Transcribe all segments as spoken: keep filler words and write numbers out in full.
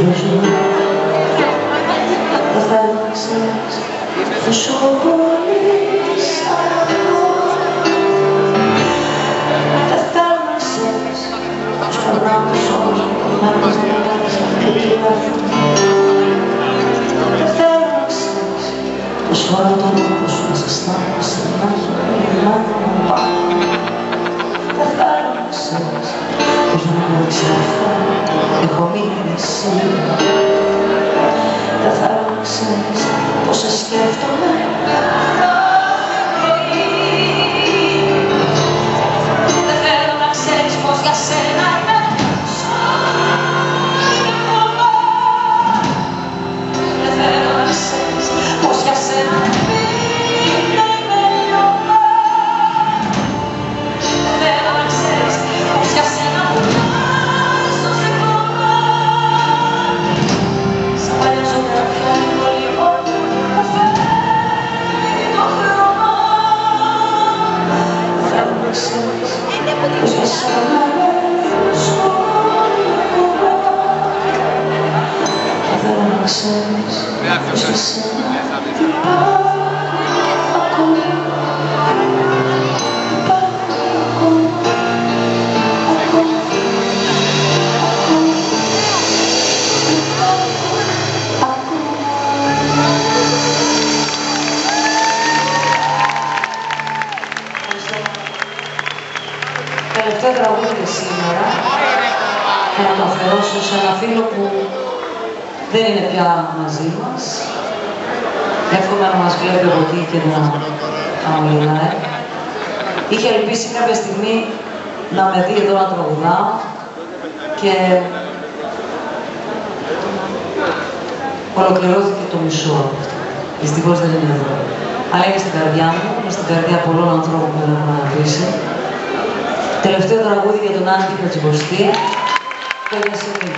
ζω. Δεν θέλω να ξέρεις πόσο πολύ σ' αγαπώ. Δεν θέλω να ξέρεις πως περνάω τους όρους μου κομμάτες να κάνεις αυτή τη γραφή. Δεν θέλω να ξέρεις πως φορά το λόγο σου να σε αισθάνομαι στην μάχη λιμάνια μου πάνω. Δεν θέλω να ξέρεις πως δεν μου ξαφνά έχω μείνει εσύ. Δεν θέλω να ξέρεις πως σε σκέφτομαι δεν θέλω να ξέρεις πως για σένα είμαι και μόνο. Δεν θέλω να ξέρεις πως για σένα είναι ημερινό. Δεν θέλω να ξέρεις πως για σένα που βάζω σε κόμμα. Σαν παλιά ζωγραφιά λίγο λίγο μου φέρνει το χρώμα. Δεν θέλω να ξέρεις πως για σένα ζω ακόμα. Δεν θέλω να ξέρεις πως για σένα τελευταίο τραγούδι για σήμερα θα να το αφιερώσω σε ένα φίλο που δεν είναι πια μαζί μας. Εύχομαι να μας βλέπει από εκεί και να, να μιλάει. Είχε ελπίσει κάποια στιγμή να με δει εδώ να τραγουδάω και ολοκληρώθηκε το μισό από αυτό. Δυστυχώς δεν είναι εδώ. Αλλά είναι στην καρδιά μου, είναι στην καρδιά πολλών ανθρώπων που δεν έχουν αγαπήσει. Τελευταίο τραγούδι για τον Άντρη Χατζημποστή, το Ιασεμίνη.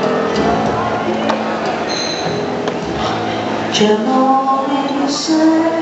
Και μόνη σε